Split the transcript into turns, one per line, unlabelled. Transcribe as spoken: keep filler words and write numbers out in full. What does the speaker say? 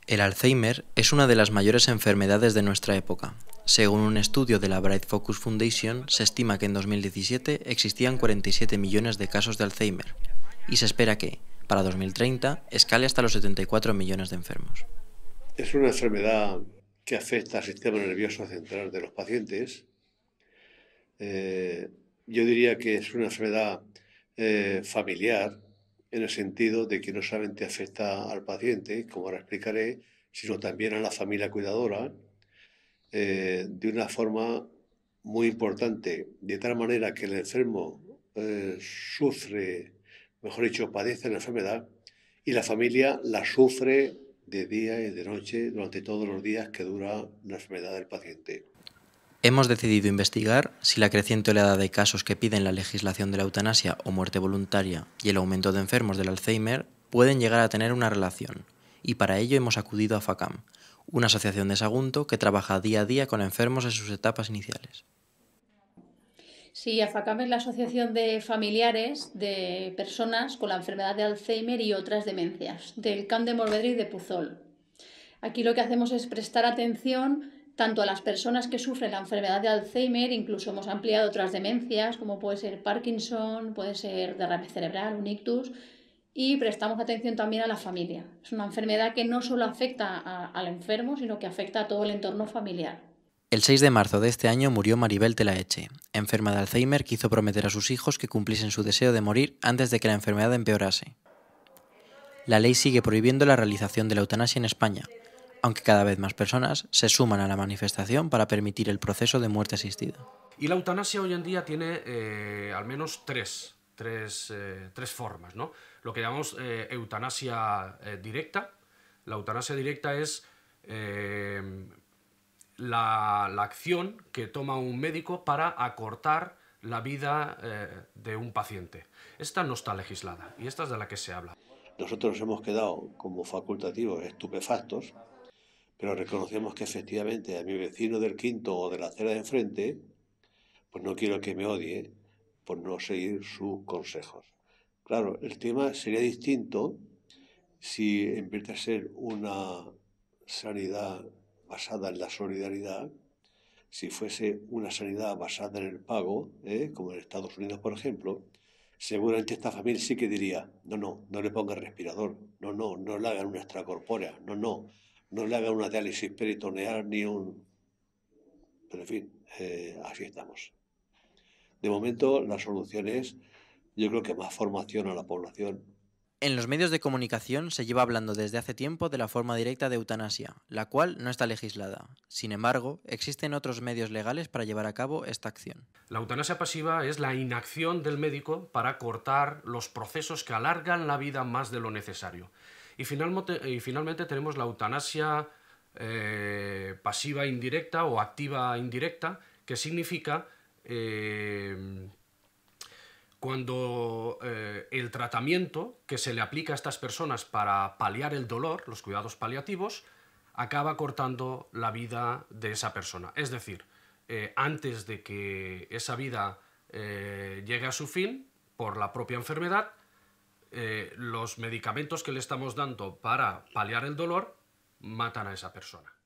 El Alzheimer es una de las mayores enfermedades de nuestra época. Según un estudio de la Bright Focus Foundation, se estima que en dos mil diecisiete existían cuarenta y siete millones de casos de Alzheimer y se espera que, para dos mil treinta, escale hasta los setenta y cuatro millones de enfermos.
Es una enfermedad que afecta al sistema nervioso central de los pacientes. Eh, yo diría que es una enfermedad eh, familiar, en el sentido de que no solamente afecta al paciente, como ahora explicaré, sino también a la familia cuidadora, eh, de una forma muy importante, de tal manera que el enfermo eh, sufre, mejor dicho, padece la enfermedad y la familia la sufre de día y de noche durante todos los días que dura la enfermedad del paciente.
Hemos decidido investigar si la creciente oleada de casos que piden la legislación de la eutanasia o muerte voluntaria y el aumento de enfermos del Alzheimer pueden llegar a tener una relación, y para ello hemos acudido a FACAM, una asociación de Sagunto que trabaja día a día con enfermos en sus etapas iniciales.
Sí, AFACAM es la asociación de familiares de personas con la enfermedad de Alzheimer y otras demencias, del Camp de Morvedre y de Puzol. Aquí lo que hacemos es prestar atención tanto a las personas que sufren la enfermedad de Alzheimer, incluso hemos ampliado otras demencias, como puede ser Parkinson, puede ser derrame cerebral, un ictus, y prestamos atención también a la familia. Es una enfermedad que no solo afecta a, al enfermo, sino que afecta a todo el entorno familiar.
El seis de marzo de este año murió Maribel Telaeche, enferma de Alzheimer que hizo prometer a sus hijos que cumpliesen su deseo de morir antes de que la enfermedad empeorase. La ley sigue prohibiendo la realización de la eutanasia en España, aunque cada vez más personas se suman a la manifestación para permitir el proceso de muerte asistida.
Y la eutanasia hoy en día tiene eh, al menos tres, tres, eh, tres formas, ¿no? Lo que llamamos eh, eutanasia eh, directa. La eutanasia directa es eh, la, la acción que toma un médico para acortar la vida eh, de un paciente. Esta no está legislada y esta es de la que se habla.
Nosotros nos hemos quedado como facultativos estupefactos, pero reconocemos que efectivamente a mi vecino del quinto o de la acera de enfrente, pues no quiero que me odie por no seguir sus consejos. Claro, el tema sería distinto si en vez de ser una sanidad basada en la solidaridad, si fuese una sanidad basada en el pago, ¿eh? como en Estados Unidos, por ejemplo, seguramente esta familia sí que diría, no, no, no le ponga respirador, no, no, no le hagan una extracorpórea, no, no, no le hagan una diálisis peritoneal ni un... Pero en fin, eh, así estamos. De momento, la solución es, yo creo que más formación a la población.
En los medios de comunicación se lleva hablando desde hace tiempo de la forma directa de eutanasia, la cual no está legislada. Sin embargo, existen otros medios legales para llevar a cabo esta acción.
La eutanasia pasiva es la inacción del médico para cortar los procesos que alargan la vida más de lo necesario. Y finalmente, y finalmente tenemos la eutanasia eh, pasiva indirecta o activa indirecta, que significa eh, cuando eh, el tratamiento que se le aplica a estas personas para paliar el dolor, los cuidados paliativos, acaba cortando la vida de esa persona. Es decir, eh, antes de que esa vida eh, llegue a su fin, por la propia enfermedad, eh, los medicamentos que le estamos dando para paliar el dolor matan a esa persona.